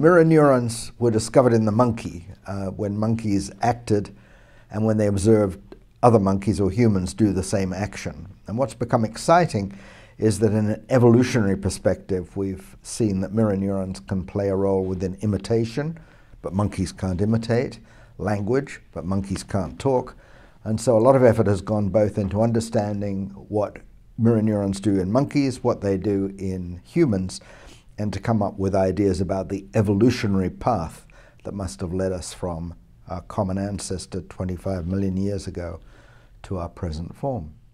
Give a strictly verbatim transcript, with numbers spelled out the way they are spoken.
mirror neurons were discovered in the monkey uh, when monkeys acted and when they observed other monkeys or humans do the same action. And what's become exciting is that in an evolutionary perspective, we've seen that mirror neurons can play a role within imitation, but monkeys can't imitate, language, but monkeys can't talk. And so a lot of effort has gone both into understanding what mirror neurons do in monkeys, what they do in humans, and to come up with ideas about the evolutionary path that must have led us from our common ancestor twenty-five million years ago to our present form.